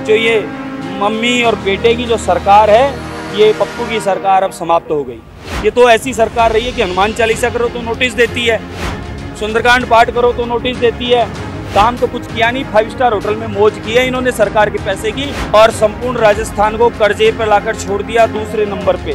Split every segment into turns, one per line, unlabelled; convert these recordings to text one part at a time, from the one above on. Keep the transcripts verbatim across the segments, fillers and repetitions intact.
जो ये मम्मी और बेटे की जो सरकार है, ये पप्पू की सरकार अब समाप्त हो गई। ये तो ऐसी सरकार रही है कि हनुमान चालीसा करो तो नोटिस देती है, सुंदरकांड पाठ करो तो नोटिस देती है, काम तो कुछ किया नहीं। फाइव स्टार होटल में मौज की है इन्होंने सरकार के पैसे की, और संपूर्ण राजस्थान को कर्जे पर लाकर छोड़ दिया दूसरे नंबर पे।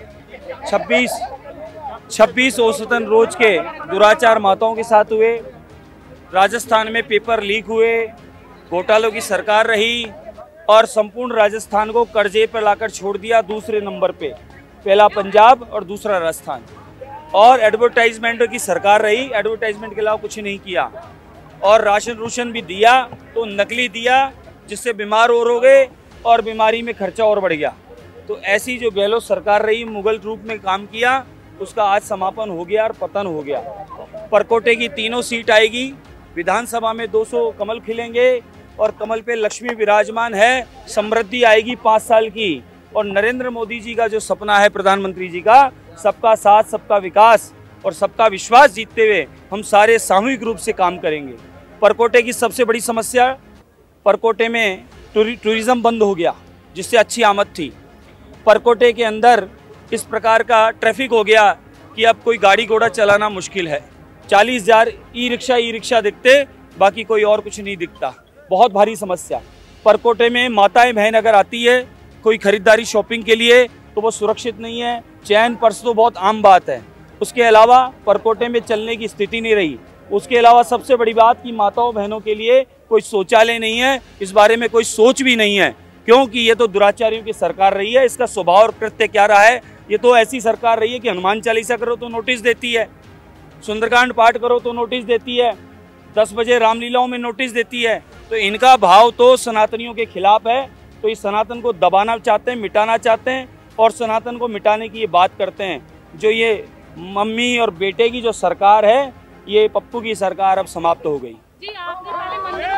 छब्बीस छब्बीस औसतन रोज के दुराचार माताओं के साथ हुए, राजस्थान में पेपर लीक हुए, घोटालों की सरकार रही और संपूर्ण राजस्थान को कर्जे पर लाकर छोड़ दिया दूसरे नंबर पे। पहला पंजाब और दूसरा राजस्थान। और एडवर्टाइजमेंट की सरकार रही, एडवर्टाइजमेंट के अलावा कुछ नहीं किया। और राशन रूशन भी दिया तो नकली दिया, जिससे बीमार और हो गए और बीमारी में खर्चा और बढ़ गया। तो ऐसी जो गहलोत सरकार रही, मुगल रूप में काम किया, उसका आज समापन हो गया और पतन हो गया। परकोटे की तीनों सीट आएगी, विधानसभा में दो सौ कमल खिलेंगे और कमल पे लक्ष्मी विराजमान है, समृद्धि आएगी पाँच साल की। और नरेंद्र मोदी जी का जो सपना है प्रधानमंत्री जी का, सबका साथ सबका विकास और सबका विश्वास जीतते हुए हम सारे सामूहिक रूप से काम करेंगे। परकोटे की सबसे बड़ी समस्या, परकोटे में टूरिज्म बंद हो गया, जिससे अच्छी आमद थी। परकोटे के अंदर इस प्रकार का ट्रैफिक हो गया कि अब कोई गाड़ी घोड़ा चलाना मुश्किल है। चालीस हजार ई रिक्शा ई रिक्शा दिखते, बाकी कोई और कुछ नहीं दिखता। बहुत भारी समस्या। परकोटे में माताएं बहन अगर आती है कोई खरीदारी शॉपिंग के लिए तो वो सुरक्षित नहीं है। चैन पर्स तो बहुत आम बात है, उसके अलावा परकोटे में चलने की स्थिति नहीं रही। उसके अलावा सबसे बड़ी बात कि माताओं बहनों के लिए कोई शौचालय नहीं है, इस बारे में कोई सोच भी नहीं है, क्योंकि ये तो दुराचारियों की सरकार रही है। इसका स्वभाव और कृत्य क्या रहा है, ये तो ऐसी सरकार रही है कि हनुमान चालीसा करो तो नोटिस देती है, सुंदरकांड पाठ करो तो नोटिस देती है, दस बजे रामलीलाओं में नोटिस देती है। तो इनका भाव तो सनातनियों के खिलाफ है। तो इस सनातन को दबाना चाहते हैं, मिटाना चाहते हैं, और सनातन को मिटाने की ये बात करते हैं। जो ये मम्मी और बेटे की जो सरकार है, ये पप्पू की सरकार अब समाप्त हो गई।
जी, आपने पहले मंदिर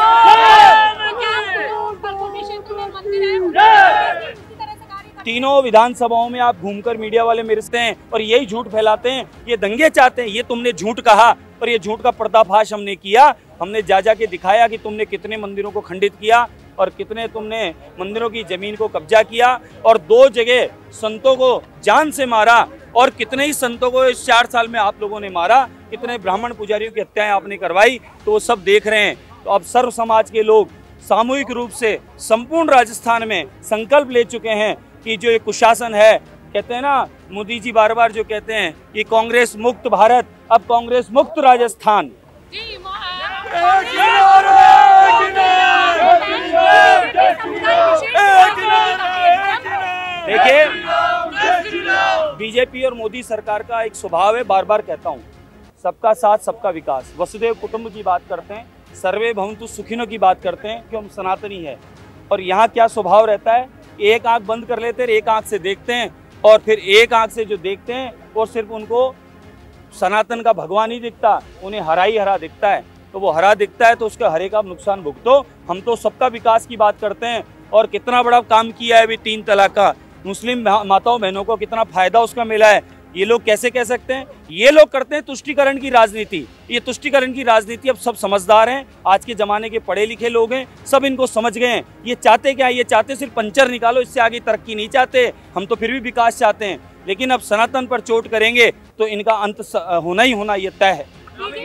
तीनों विधानसभाओं में आप घूमकर मीडिया वाले मिलते हैं और यही झूठ फैलाते हैं, ये दंगे चाहते हैं। ये तुमने झूठ कहा और ये झूठ का पर्दाफाश हमने किया। हमने जा जा के दिखाया कि तुमने कितने मंदिरों को खंडित किया और कितने तुमने मंदिरों की जमीन को कब्जा किया, और दो जगह संतों को जान से मारा, और कितने ही संतों को इस चार साल में आप लोगों ने मारा, कितने ब्राह्मण पुजारियों की हत्याएं आपने करवाई, तो वो सब देख रहे हैं। तो अब सर्व समाज के लोग सामूहिक रूप से संपूर्ण राजस्थान में संकल्प ले चुके हैं कि जो ये कुशासन है, कहते हैं ना मोदी जी बार बार जो कहते हैं कि कांग्रेस मुक्त भारत, अब कांग्रेस मुक्त राजस्थान। देखिए, बीजेपी और मोदी सरकार का एक स्वभाव है, बार बार कहता हूँ, सबका साथ सबका विकास, वसुदेव कुटुंब की बात करते हैं, सर्वे भवन्तु सुखिनो की बात करते हैं, कि हम सनातनी है। और यहाँ क्या स्वभाव रहता है, एक आंख बंद कर लेते हैं, एक आंख से देखते हैं, और फिर एक आंख से जो देखते हैं वो सिर्फ उनको सनातन का भगवान ही दिखता, उन्हें हरा ही हरा दिखता है। तो वो हरा दिखता है तो उसका हरे का नुकसान भुगतो। हम तो सबका विकास की बात करते हैं, और कितना बड़ा काम किया है अभी तीन तलाक का, मुस्लिम माताओं बहनों को कितना फायदा उसका मिला है। ये लोग कैसे कह सकते हैं? ये लोग करते हैं तुष्टीकरण की राजनीति। ये तुष्टीकरण की राजनीति अब सब समझदार हैं, आज के जमाने के पढ़े लिखे लोग हैं, सब इनको समझ गए हैं। ये चाहते क्या? ये चाहते सिर्फ पंचर निकालो, इससे आगे तरक्की नहीं चाहते। हम तो फिर भी विकास चाहते हैं, लेकिन अब सनातन पर चोट करेंगे तो इनका अंत होना ही होना ये तय है।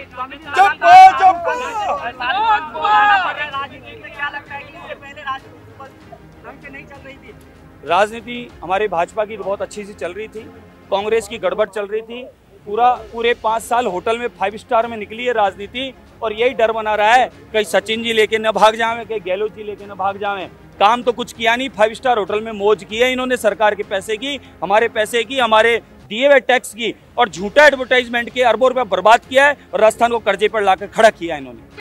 राजनीति हमारे भाजपा की बहुत अच्छी सी चल रही थी, कांग्रेस की गड़बड़ चल रही थी। पूरा पूरे पाँच साल होटल में फाइव स्टार में निकली है राजनीति, और यही डर बना रहा है कहीं सचिन जी लेके न भाग जावें, कहीं गहलोत जी लेके न भाग जावें। काम तो कुछ किया नहीं, फाइव स्टार होटल में मौज की है इन्होंने, सरकार के पैसे की, हमारे पैसे की, हमारे दिए हुए टैक्स की, और झूठा एडवर्टाइजमेंट के अरबों रुपया बर्बाद किया है और राजस्थान को कर्जे पर लाकर खड़ा किया है इन्होंने।